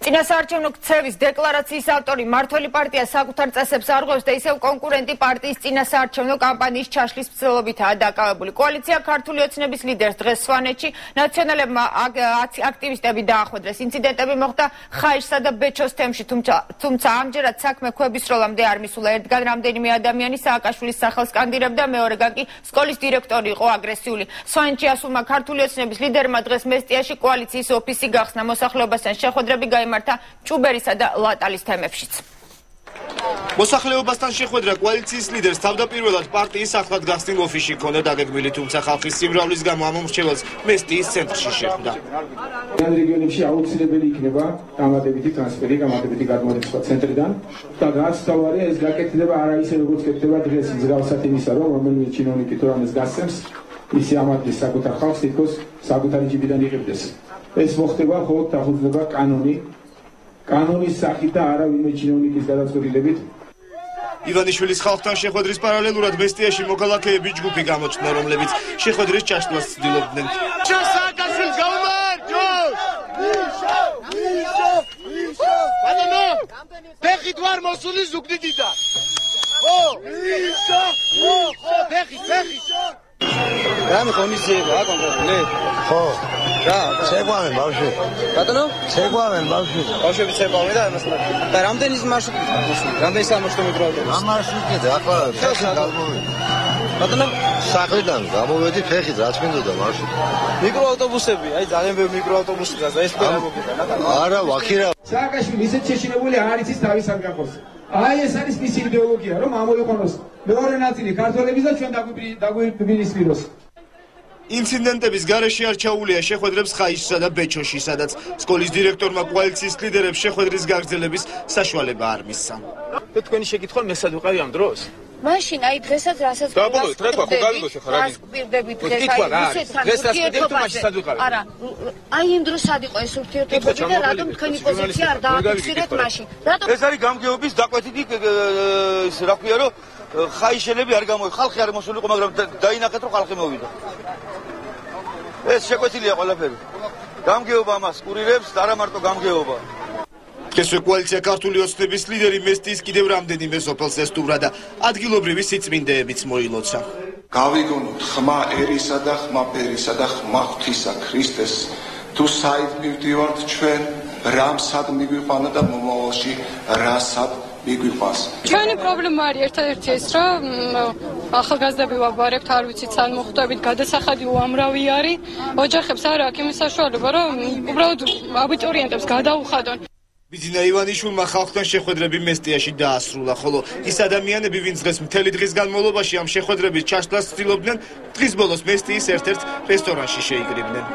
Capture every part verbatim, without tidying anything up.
წინასაარჩევნო ქცევის დეკლარაციის ავტორი მმართველი პარტია საკუთარ წესებს არღვევს და ისევ კონკურენტი პარტიის წინასაარჩევნო კამპანიის ჩაშლის მცდელობითაა დაკავებული. კოალიცია ქართული ოცნების ლიდერს დღეს სვანეთში ნაციონალებმა აქტივისტები დაახვედრეს. ინციდენტები მოხდა ხაიშსა და ბეჩოს თემში, თუმცა ამჯერად საქმე ქვების როლამდე არ მისულა. ერთგან რამდენიმე ადამიანი სააკაშვილის სახელს სკანდირებდა, მეორეგან კი სკოლის დირექტორი იყო აგრესიული. სვანეთში ასულმა ქართული ოცნების ლიდერმა დღეს მესტიაში კოალიციის ოფისი გახსნა. მოსახლეობასთან შეხვედრები გაიმართა ჭუბერისა და ლატალის თემებშიც. მოსახლეობასთან შეხვედრა კოალიციის ლიდერს თავდაპირველად პარტიის ახლად გახსნილ ოფისში ჰქონდა დაგეგმილი, თუმცა ხალხის სიმრავლის გამო ამ მომრჩეველს მესტიის ცენტრში შეხვდა. რეგიონებში აუცილებელი იქნება დამატებითი ტრანსფერი, დამატებითი გადმოეცვა ცენტრიდან და გასწავლარი ეს გაკეთდება არა ისე როგორც კეთდება დღეს მსგავსად იმისა, რომ რომელიმე ჩინოვნიკი თუ რამეს გასცემს, ისე ამათის საკუთარ ხალხს თითქოს საკუთარი ჯიბიდან იღებდეს. ეს მოხდება მხოლოდ დახუძნება კანონი, კანონის სახით და არა ვინმე ჩინოვნიკის გადაწყვეტილებით. ივანიშვილის ხალხთან შეხვედრის პარალელურად მესტიაში მოქალაქეების ჯგუფი გამოჩნდა, რომლებიც შეხვედრის ჩაშლას ცდილობდნენ. სააკაშვილს გაუმარჯოს! მიშო! მიშო! მიშო! ბატონო! ფეხით ვარ მოსული ზუგდიდიდან. ხო! მიშო! ხო! ხო! ფეხით, ფეხით! რამე კონდიციებია კონკრეტულად? ხო. რა, შეგვამენ ბავშვი. ბატონო? შეგვამენ ბავშვი. ბავშვები შეგვამენ და ამას და რამდენი მარშრუტი მოსული? რამდენი სამარშრუტო მიკროავტობუსი? ამ მარშრუტი ახლა გამოვედი. ბატონო? საყრიდან გამოვედი ფეხით, რაც მინდოდა მარშრუტი. მიკროავტობუსები, აი ძალიან ბევრი მიკროავტობუსი და ეს ყველა მოგიდა რა. არა, ვაქირა. სააკაშვილი ისეთ შეშინებული არ იცის თავისად გახოს. აი ეს არის მისი იდეოლოგია, რომ ამოიყვანოს მეორე ნაწილი ქართველების და ჩვენ დაგვირგვინისპიროს. ინციდენტების გარეშე არ ჩაულია შეხვედრებს ხაიშსა და ბეჩოში, სადაც სკოლის დირექტორმა კოალიციის ლიდერებს შეხვედრის გაგრძელების საშუალება არ მისცა. და თქვენი შეკითხვა მესად ვიყავი ამ დროს? მაშინ აი დღესაც რასაც დაბოლოეთ, რა თქვა, ხო გავიგოთ ხა რა? გასკვირდები დღეს აი დღეს რა სპირდებით მაშინ სად ვიყავი? არა, აი იმ დროს სად იყო ეს ურთიერთობები და რატომ თქვენი პოზიცია არ დააფიქსირეთ მაშინ? რატომ ეს არის გამგეობის დაკვეთილი ის რა ქვია რომ ხაიშელები არ გამოი, ხალხი არ მოსულიყო, მაგრამ დაინახეთ რომ ხალხი მოვიდა. ეს შეკვეთილია ყველაფერი. გამგეობა მას კურირებს და არა მარტო გამგეობა. ესვე კოალიცია ქართული ოცნების ლიდერი მესტიის კიდევ რამდენიმე სოფელს ესტუმრა და ადგილობრივი სიწმინდეებიც მოილოცა. გავიგონოთ ხმა ერისა და ხმა ფერისა და ხმა ღვთისა ქრისტეს, თუ საით მივდივართ ჩვენ, რამსად მიგვიყვანა და მომავალში რასად მიგვიყვანს. ჩვენი პრობლემა არის ერთადერთი ეს, რომ ახალგაზრდები ვაბარებთ, არ ვიცით სან მოხვდებით, გადასახადი უამრავი არის. ოჯახებს არ აქვს იმის საშუალება, რომ უბრალოდ აბიტურიენტებს გადაუხადონ. ბიძინა ივანიშვილმა ხალხთან შეხვედრები მესტიაში დაასრულა, ხოლო ის ადამიანები, ვინც დღეს მთელი დღის განმავლობაში ამ შეხვედრების ჩაშლას ცდილობდნენ, დღის ბოლოს მესტიის ერთ-ერთ რესტორანში შეიკრიბნენ.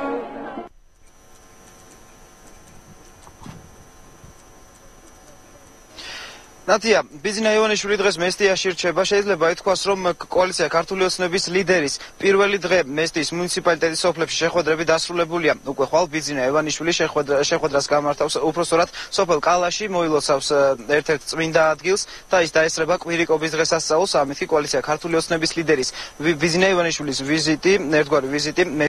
ნათია, ბიძინა ივანიშვილი დღეს მესტიაში რჩება. შეიძლება ითქვას, რომ კოალიცია ქართული ოცნების ლიდერის პირველი დღე მესტიის მუნიციპალიტეტის სოფლებში შეხვედრები დასრულებულია. უკვე ხვალ ბიძინა ივანიშვილი შეხვედრას გამართავს უпроსტორად სოფელ კალაში, მოილოცავს ერთ-ერთ წმინდა ადგილს და ის დაესწრება კვირიკობის დღესასწაულს. ამით კი კოალიცია ქართული ოცნების ლიდერის ბიძინა ივანიშვილის ვიზიტი, ერთგვარი ვიზიტი